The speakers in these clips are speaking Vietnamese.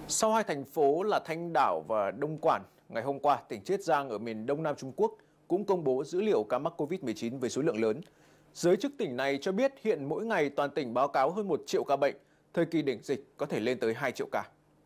Sau hai thành phố là Thanh Đảo và Đông Quản, ngày hôm qua, tỉnh Chiết Giang ở miền Đông Nam Trung Quốc cũng công bố dữ liệu ca mắc COVID-19 với số lượng lớn. Giới chức tỉnh này cho biết hiện mỗi ngày toàn tỉnh báo cáo hơn 1 triệu ca bệnh, thời kỳ đỉnh dịch có thể lên tới 2 triệu ca.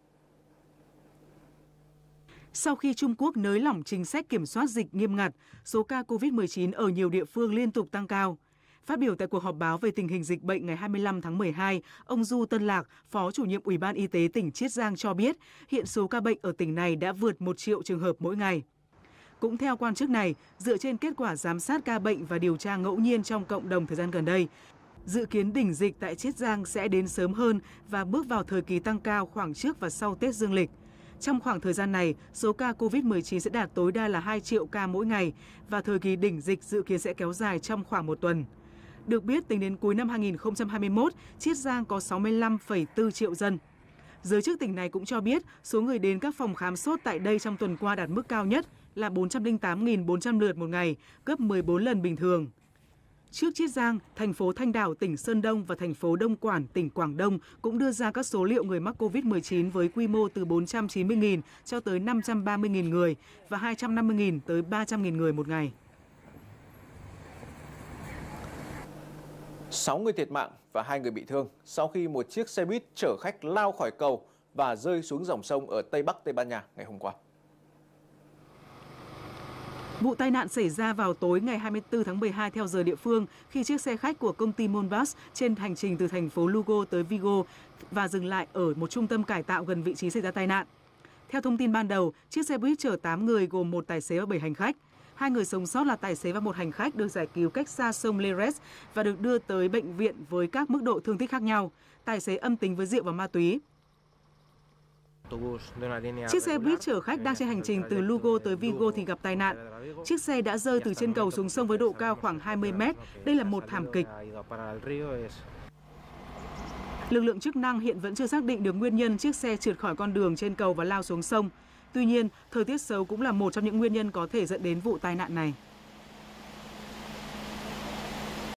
Sau khi Trung Quốc nới lỏng chính sách kiểm soát dịch nghiêm ngặt, số ca COVID-19 ở nhiều địa phương liên tục tăng cao. Phát biểu tại cuộc họp báo về tình hình dịch bệnh ngày 25 tháng 12, ông Du Tân Lạc, Phó Chủ nhiệm Ủy ban Y tế tỉnh Chiết Giang cho biết hiện số ca bệnh ở tỉnh này đã vượt 1 triệu trường hợp mỗi ngày. Cũng theo quan chức này, dựa trên kết quả giám sát ca bệnh và điều tra ngẫu nhiên trong cộng đồng thời gian gần đây, dự kiến đỉnh dịch tại Chiết Giang sẽ đến sớm hơn và bước vào thời kỳ tăng cao khoảng trước và sau Tết Dương lịch. Trong khoảng thời gian này, số ca COVID-19 sẽ đạt tối đa là 2 triệu ca mỗi ngày và thời kỳ đỉnh dịch dự kiến sẽ kéo dài trong khoảng 1 tuần. Được biết, tính đến cuối năm 2021, Chiết Giang có 65,4 triệu dân. Giới chức tỉnh này cũng cho biết số người đến các phòng khám sốt tại đây trong tuần qua đạt mức cao nhất là 408.400 lượt một ngày, gấp 14 lần bình thường. Trước Chiết Giang, thành phố Thanh Đảo, tỉnh Sơn Đông và thành phố Đông Quản, tỉnh Quảng Đông cũng đưa ra các số liệu người mắc COVID-19 với quy mô từ 490.000 cho tới 530.000 người và 250.000 tới 300.000 người một ngày. 6 người thiệt mạng và 2 người bị thương sau khi một chiếc xe buýt chở khách lao khỏi cầu và rơi xuống dòng sông ở Tây Bắc Tây Ban Nha ngày hôm qua. Vụ tai nạn xảy ra vào tối ngày 24 tháng 12 theo giờ địa phương khi chiếc xe khách của công ty Monbus trên hành trình từ thành phố Lugo tới Vigo và dừng lại ở một trung tâm cải tạo gần vị trí xảy ra tai nạn. Theo thông tin ban đầu, chiếc xe buýt chở 8 người gồm 1 tài xế và 7 hành khách. 2 người sống sót là tài xế và 1 hành khách được giải cứu cách xa sông Leres và được đưa tới bệnh viện với các mức độ thương tích khác nhau. Tài xế âm tính với rượu và ma túy. Chiếc xe buýt chở khách đang trên hành trình từ Lugo tới Vigo thì gặp tai nạn. Chiếc xe đã rơi từ trên cầu xuống sông với độ cao khoảng 20 mét. Đây là một thảm kịch. Lực lượng chức năng hiện vẫn chưa xác định được nguyên nhân chiếc xe trượt khỏi con đường trên cầu và lao xuống sông. Tuy nhiên, thời tiết xấu cũng là một trong những nguyên nhân có thể dẫn đến vụ tai nạn này.